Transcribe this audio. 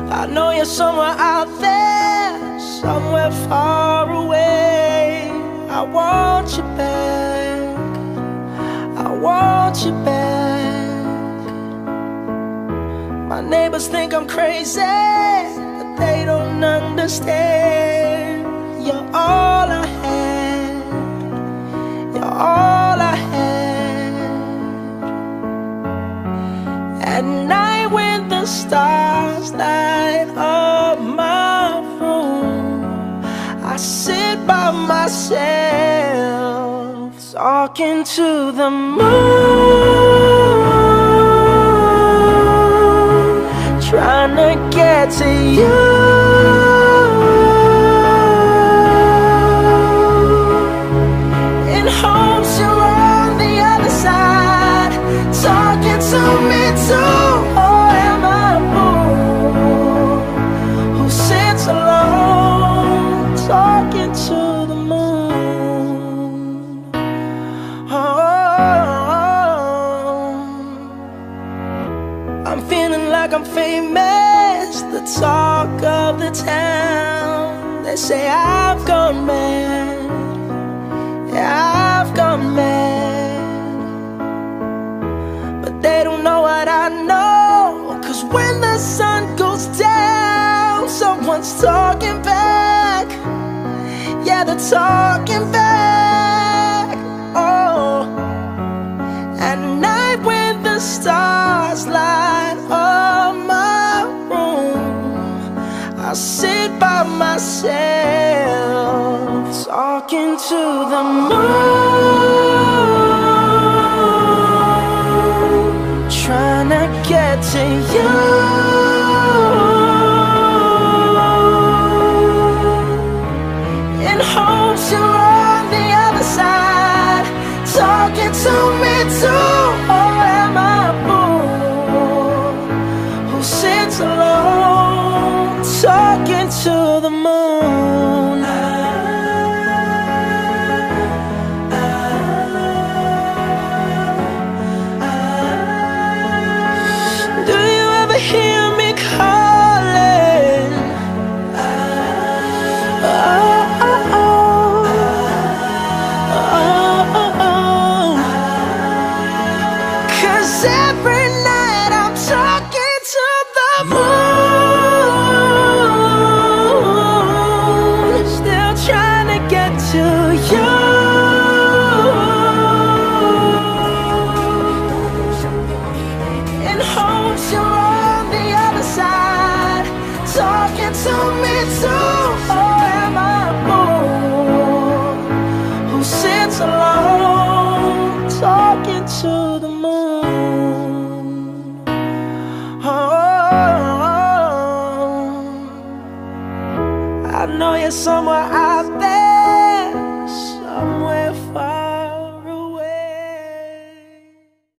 I know you're somewhere out there, somewhere far away. I want you back, I want you back. My neighbors think I'm crazy, but they don't understand. You're all I had, you're all I had. At night when the stars light up my room, I sit by myself, talking to the moon, trying to get to you. In hopes you're on the other side, talking to me too. Or am I a fool who sits alone, talking to the moon? Oh, I'm feeling like I'm famous, the talk of the town. They say I've gone mad, yeah, I've gone mad. But they don't know what I know, 'cause when the sun goes down, someone's talking back. Yeah, they're talking back. Oh, at night when the stars light up my room, I sit by myself, talking to the moon, trying to get to you. In hopes you're on the other side, talking to me too. Or am I a fool who sits alone, talking to the moon? Do you ever hear me calling? Oh, oh, oh. Oh, oh, oh. 'Cause every night I'm talking to the moon, still trying to get to you. In hopes you're on the other side, talking to me too. Or am I a fool who sits alone, talking to the moon? Oh, I know you're somewhere out there, somewhere